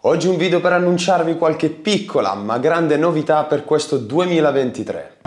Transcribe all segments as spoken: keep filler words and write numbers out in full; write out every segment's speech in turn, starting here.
Oggi un video per annunciarvi qualche piccola ma grande novità per questo duemilaventitré.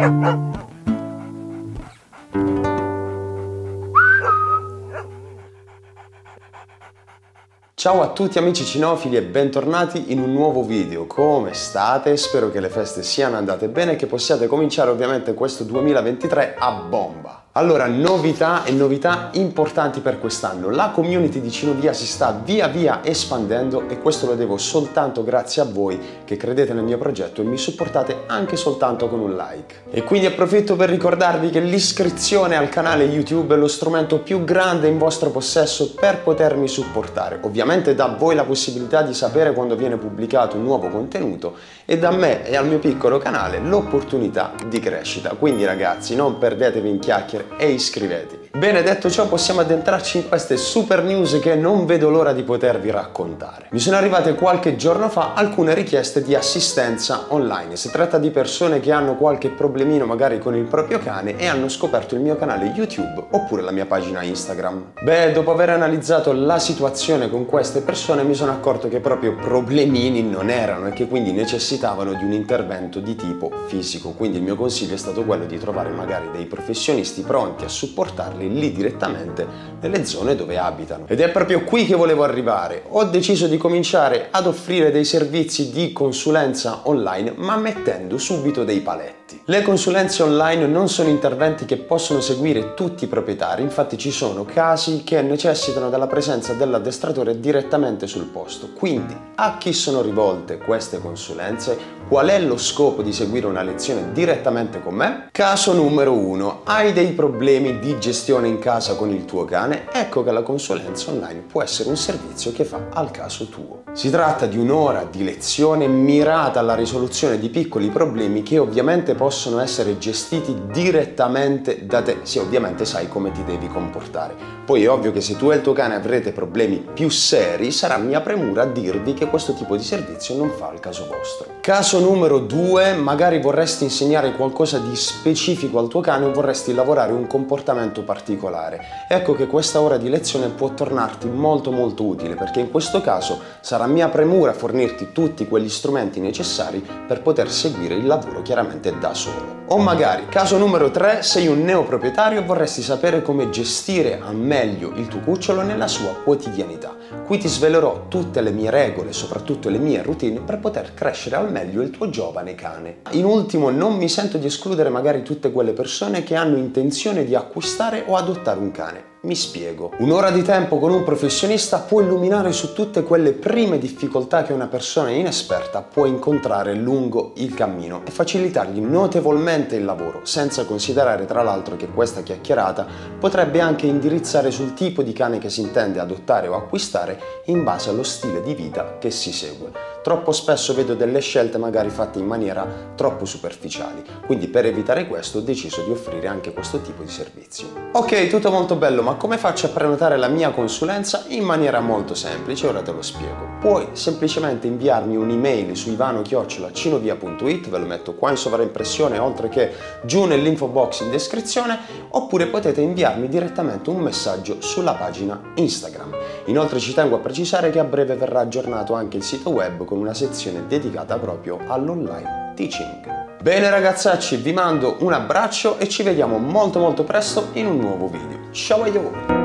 Ciao a tutti amici cinofili e bentornati in un nuovo video. Come state? Spero che le feste siano andate bene e che possiate cominciare ovviamente questo duemilaventitré a bomba. Allora, novità e novità importanti per quest'anno. La community di Cinovia si sta via via espandendo e questo lo devo soltanto grazie a voi che credete nel mio progetto e mi supportate anche soltanto con un like. E quindi approfitto per ricordarvi che l'iscrizione al canale YouTube è lo strumento più grande in vostro possesso per potermi supportare. Ovviamente dà a voi la possibilità di sapere quando viene pubblicato un nuovo contenuto e da me e al mio piccolo canale l'opportunità di crescita. Quindi ragazzi, non perdetevi in chiacchiere e iscrivetevi. Bene, detto ciò possiamo addentrarci in queste super news che non vedo l'ora di potervi raccontare. Mi sono arrivate qualche giorno fa alcune richieste di assistenza online. Si tratta di persone che hanno qualche problemino magari con il proprio cane e hanno scoperto il mio canale YouTube oppure la mia pagina Instagram. Beh, dopo aver analizzato la situazione con queste persone mi sono accorto che proprio problemini non erano e che quindi necessitavano di un intervento di tipo fisico. Quindi il mio consiglio è stato quello di trovare magari dei professionisti pronti a supportarli lì direttamente nelle zone dove abitano. Ed è proprio qui che volevo arrivare. Ho deciso di cominciare ad offrire dei servizi di consulenza online, ma mettendo subito dei paletti. Le consulenze online non sono interventi che possono seguire tutti i proprietari, infatti ci sono casi che necessitano della presenza dell'addestratore direttamente sul posto. Quindi a chi sono rivolte queste consulenze? Qual è lo scopo di seguire una lezione direttamente con me? Caso numero uno. Hai dei problemi di gestione in casa con il tuo cane? Ecco che la consulenza online può essere un servizio che fa al caso tuo. Si tratta di un'ora di lezione mirata alla risoluzione di piccoli problemi che ovviamente possono essere gestiti direttamente da te, se ovviamente sai come ti devi comportare. Poi è ovvio che se tu e il tuo cane avrete problemi più seri, sarà mia premura dirvi che questo tipo di servizio non fa al caso vostro. Caso numero due, magari vorresti insegnare qualcosa di specifico al tuo cane o vorresti lavorare un comportamento particolare. Ecco che questa ora di lezione può tornarti molto molto utile, perché in questo caso sarà mia premura fornirti tutti quegli strumenti necessari per poter seguire il lavoro chiaramente da solo. O magari, caso numero tre, sei un neoproprietario e vorresti sapere come gestire al meglio il tuo cucciolo nella sua quotidianità. Qui ti svelerò tutte le mie regole, soprattutto le mie routine, per poter crescere al meglio il tuo giovane cane. In ultimo, non mi sento di escludere magari tutte quelle persone che hanno intenzione di acquistare o adottare un cane. Mi spiego. Un'ora di tempo con un professionista può illuminare su tutte quelle prime difficoltà che una persona inesperta può incontrare lungo il cammino e facilitargli notevolmente il lavoro, senza considerare tra l'altro che questa chiacchierata potrebbe anche indirizzare sul tipo di cane che si intende adottare o acquistare in base allo stile di vita che si segue. Troppo spesso vedo delle scelte magari fatte in maniera troppo superficiali, quindi per evitare questo ho deciso di offrire anche questo tipo di servizio. Ok, tutto molto bello, ma come faccio a prenotare la mia consulenza? In maniera molto semplice, ora te lo spiego. Puoi semplicemente inviarmi un'email su ivano chiocciola cinovia punto it, ve lo metto qua in sovraimpressione oltre che giù nell'info box in descrizione, oppure potete inviarmi direttamente un messaggio sulla pagina Instagram. Inoltre ci tengo a precisare che a breve verrà aggiornato anche il sito web con una sezione dedicata proprio all'online teaching. Bene ragazzacci, vi mando un abbraccio e ci vediamo molto molto presto in un nuovo video. Ciao a voi!